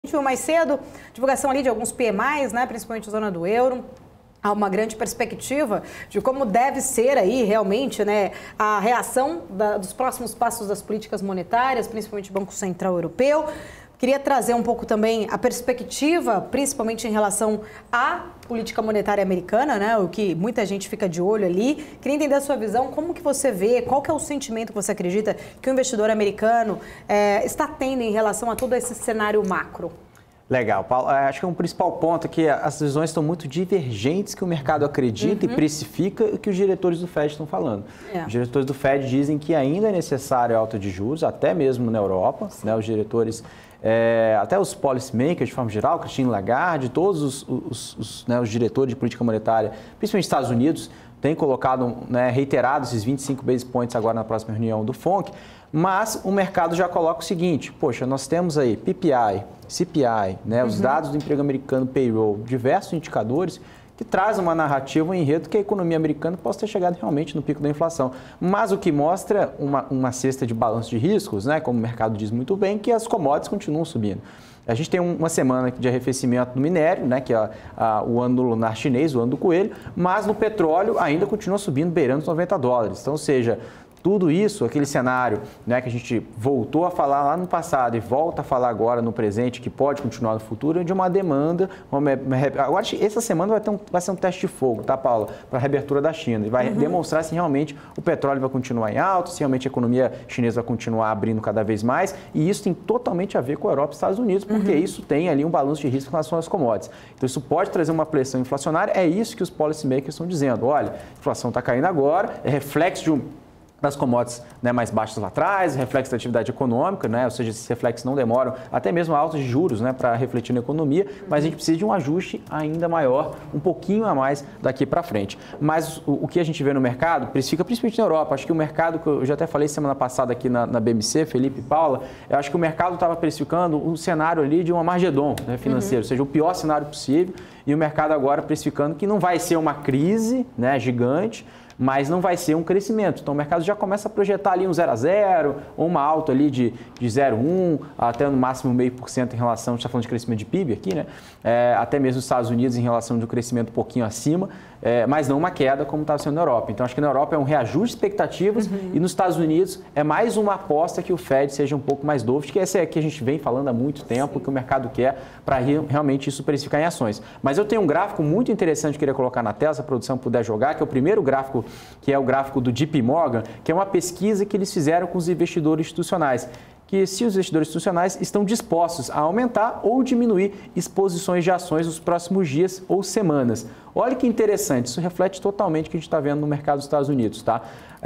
A gente viu mais cedo divulgação ali de alguns PMIs, né, principalmente a zona do euro. Há uma grande perspectiva de como deve ser aí realmente, né, a reação dos próximos passos das políticas monetárias, principalmente o Banco Central Europeu. Queria trazer um pouco também a perspectiva, principalmente em relação à política monetária americana, né, o que muita gente fica de olho ali. Queria entender a sua visão, como que você vê, qual que é o sentimento que você acredita que o investidor americano está tendo em relação a todo esse cenário macro? Legal, Paulo. Acho que um principal ponto é que as visões estão muito divergentes que o mercado acredita e precifica o que os diretores do Fed estão falando. Os diretores do Fed dizem que ainda é necessário alta de juros, até mesmo na Europa, né, os diretores... até os policymakers, de forma geral, Christine Lagarde, todos os diretores de política monetária, principalmente nos Estados Unidos, têm colocado, reiterado esses 25 basis points agora na próxima reunião do FONC, mas o mercado já coloca o seguinte, poxa, nós temos aí PPI, CPI, os dados do emprego americano, payroll, diversos indicadores que trazem uma narrativa, um enredo que a economia americana possa ter chegado realmente no pico da inflação. Mas o que mostra uma cesta de balanço de riscos, como o mercado diz muito bem, que as commodities continuam subindo. A gente tem uma semana de arrefecimento do minério, que é o ano do lunar chinês, o ano do coelho, mas no petróleo ainda continua subindo, beirando os $90. Então, ou seja, tudo isso, aquele cenário que a gente voltou a falar lá no passado e volta a falar agora no presente, que pode continuar no futuro, é de uma demanda. Agora, essa semana vai ser um teste de fogo, tá, Paula? Para a reabertura da China. E vai demonstrar se realmente o petróleo vai continuar em alta, se realmente a economia chinesa vai continuar abrindo cada vez mais. E isso tem totalmente a ver com a Europa e os Estados Unidos, porque isso tem ali um balanço de risco em relação às commodities. Então, isso pode trazer uma pressão inflacionária. É isso que os policymakers estão dizendo. Olha, a inflação está caindo agora, é reflexo das commodities mais baixas lá atrás, reflexo da atividade econômica, ou seja, esses reflexos não demoram, até mesmo altos de juros para refletir na economia, mas a gente precisa de um ajuste ainda maior, um pouquinho a mais daqui para frente. Mas o que a gente vê no mercado, precifica principalmente na Europa, acho que o mercado, que eu já até falei semana passada aqui na BMC, Felipe e Paula, eu acho que o mercado estava precificando um cenário ali de um Armagedon financeiro, ou seja, o pior cenário possível, e o mercado agora precificando que não vai ser uma crise gigante, mas não vai ser um crescimento. Então, o mercado já começa a projetar ali um 0 a 0, ou uma alta ali de 0,1, até no máximo 0,5% em relação, a gente está falando de crescimento de PIB aqui, até mesmo os Estados Unidos em relação de um crescimento um pouquinho acima, mas não uma queda como está sendo na Europa. Então, acho que na Europa é um reajuste de expectativas e nos Estados Unidos é mais uma aposta que o Fed seja um pouco mais dovish, que essa é a que a gente vem falando há muito tempo, que o mercado quer para realmente isso precificar em ações. Mas eu tenho um gráfico muito interessante que eu queria colocar na tela, se a produção puder jogar, que é o primeiro gráfico, que é o gráfico do JP Morgan, que é uma pesquisa que eles fizeram com os investidores institucionais, que se os investidores institucionais estão dispostos a aumentar ou diminuir exposições de ações nos próximos dias ou semanas. Olha que interessante, isso reflete totalmente o que a gente está vendo no mercado dos Estados Unidos, tá?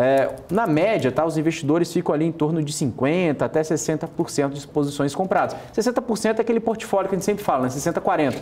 Na média, os investidores ficam ali em torno de 50% até 60% de exposições compradas. 60% é aquele portfólio que a gente sempre fala, 60-40%.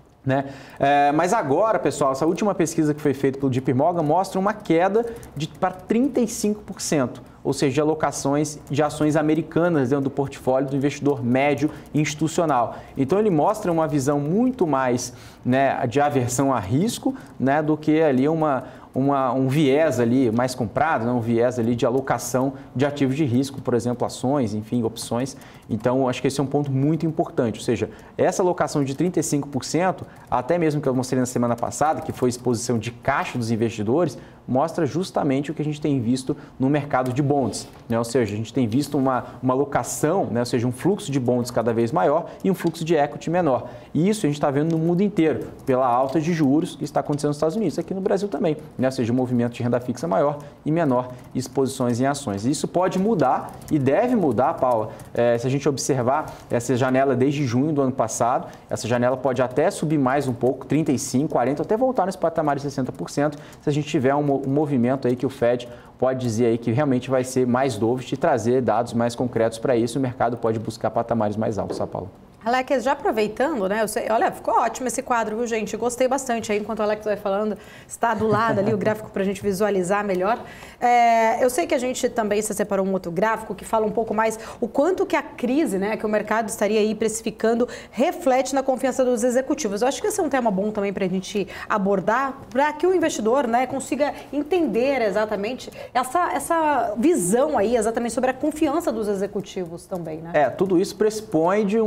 Mas agora, pessoal, essa última pesquisa que foi feita pelo JP Morgan mostra uma queda para 35%, ou seja, de alocações de ações americanas dentro do portfólio do investidor médio institucional. Então, ele mostra uma visão muito mais de aversão a risco do que ali um viés ali mais comprado, um viés ali de alocação de ativos de risco, por exemplo, ações, enfim, opções. Então, acho que esse é um ponto muito importante, ou seja, essa alocação de 35%, até mesmo que eu mostrei na semana passada, que foi exposição de caixa dos investidores, mostra justamente o que a gente tem visto no mercado de bonds, ou seja, a gente tem visto uma alocação, ou seja, um fluxo de bonds cada vez maior e um fluxo de equity menor. E isso a gente está vendo no mundo inteiro, pela alta de juros que está acontecendo nos Estados Unidos, aqui no Brasil também, ou seja, um movimento de renda fixa maior e menor exposições em ações. E isso pode mudar e deve mudar, Paula, se a gente observar essa janela desde junho do ano passado, essa janela pode até subir mais um pouco, 35%, 40%, até voltar nesse patamar de 60%, se a gente tiver um movimento aí que o Fed pode dizer aí que realmente vai ser mais dovish e trazer dados mais concretos para isso, o mercado pode buscar patamares mais altos, tá, Paulo? Alex, já aproveitando, olha, ficou ótimo esse quadro, viu, gente? Gostei bastante aí, enquanto o Alex vai falando, está do lado ali o gráfico para a gente visualizar melhor. Eu sei que a gente também se separou um outro gráfico que fala um pouco mais o quanto que a crise, que o mercado estaria aí precificando, reflete na confiança dos executivos. Eu acho que esse é um tema bom também para a gente abordar, para que o investidor, consiga entender exatamente essa visão aí, exatamente sobre a confiança dos executivos também, tudo isso pressupõe de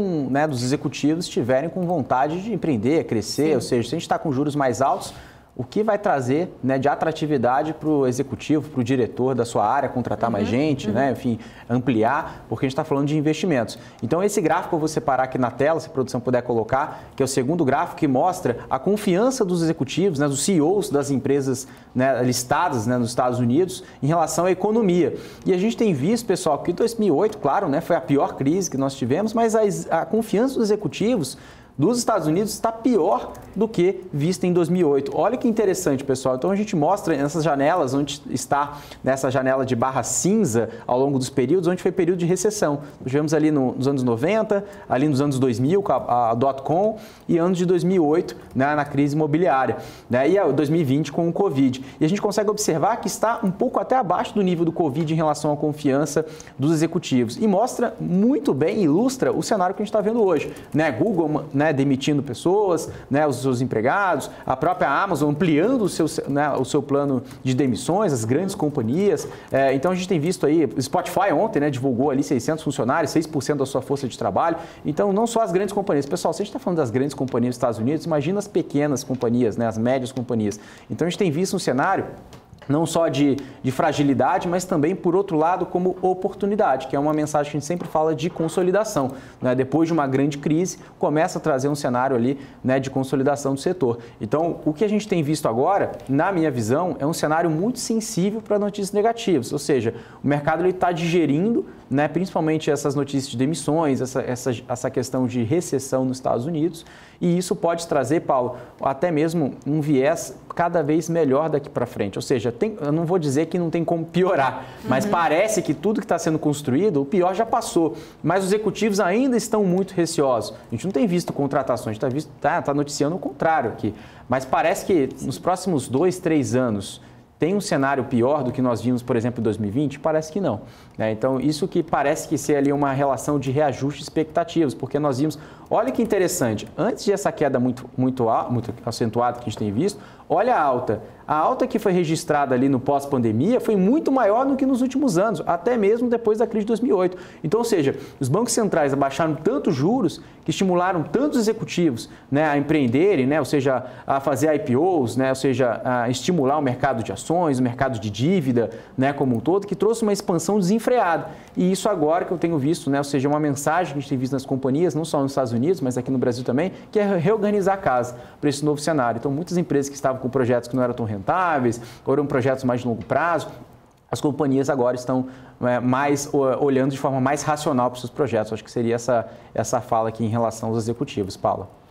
né, dos executivos estiverem com vontade de empreender, crescer, ou seja, se a gente está com juros mais altos, o que vai trazer, né, de atratividade para o executivo, para o diretor da sua área, contratar mais gente, né, enfim, ampliar, porque a gente está falando de investimentos. Então, esse gráfico eu vou separar aqui na tela, se a produção puder colocar, que é o segundo gráfico que mostra a confiança dos executivos, né, dos CEOs das empresas, né, listadas, né, nos Estados Unidos em relação à economia. E a gente tem visto, pessoal, que 2008, claro, né, foi a pior crise que nós tivemos, mas a confiança dos executivos dos Estados Unidos está pior do que vista em 2008. Olha que interessante, pessoal. Então, a gente mostra nessas janelas, onde está nessa janela de barra cinza ao longo dos períodos, onde foi período de recessão. Nós tivemos ali nos anos 90, ali nos anos 2000, com a dot-com, e anos de 2008, né, na crise imobiliária, né, e 2020 com o Covid. E a gente consegue observar que está um pouco até abaixo do nível do Covid em relação à confiança dos executivos. E mostra muito bem, ilustra o cenário que a gente está vendo hoje. Né, Google, né, demitindo pessoas, né, os seus empregados, a própria Amazon ampliando o seu plano de demissões, as grandes companhias. Então, a gente tem visto aí, Spotify ontem, né, divulgou ali 600 funcionários, 6% da sua força de trabalho. Então, não só as grandes companhias. Pessoal, se a gente está falando das grandes companhias dos Estados Unidos, imagina as pequenas companhias, né, as médias companhias. Então, a gente tem visto um cenário não só de fragilidade, mas também, por outro lado, como oportunidade, que é uma mensagem que a gente sempre fala de consolidação. Né? Depois de uma grande crise, começa a trazer um cenário ali, né, de consolidação do setor. Então, o que a gente tem visto agora, na minha visão, é um cenário muito sensível para notícias negativas, ou seja, o mercado está digerindo, né, principalmente essas notícias de demissões, essa questão de recessão nos Estados Unidos, e isso pode trazer, Paulo, até mesmo um viés cada vez melhor daqui para frente. Ou seja, eu não vou dizer que não tem como piorar, mas parece que tudo que está sendo construído, o pior já passou. Mas os executivos ainda estão muito receosos. A gente não tem visto contratações, a gente está noticiando o contrário aqui. Mas parece que nos próximos 2, 3 anos tem um cenário pior do que nós vimos, por exemplo, em 2020? Parece que não. Né? Então, isso que parece que ser ali uma relação de reajuste de expectativas, porque nós vimos, olha que interessante, antes dessa queda muito acentuada que a gente tem visto, olha a alta. A alta que foi registrada ali no pós-pandemia foi muito maior do que nos últimos anos, até mesmo depois da crise de 2008. Então, ou seja, os bancos centrais abaixaram tantos juros que estimularam tantos executivos, né, a empreenderem, né, ou seja, a fazer IPOs, né, ou seja, a estimular o mercado de ações, o mercado de dívida, né, como um todo, que trouxe uma expansão desenfreada. E isso agora que eu tenho visto, né, ou seja, uma mensagem que a gente tem visto nas companhias, não só nos Estados Unidos, mas aqui no Brasil também, que é reorganizar a casa para esse novo cenário. Então, muitas empresas que estavam com projetos que não eram tão rentáveis, ou eram projetos mais de longo prazo, as companhias agora estão mais olhando de forma mais racional para os seus projetos. Acho que seria essa fala aqui em relação aos executivos, Paula.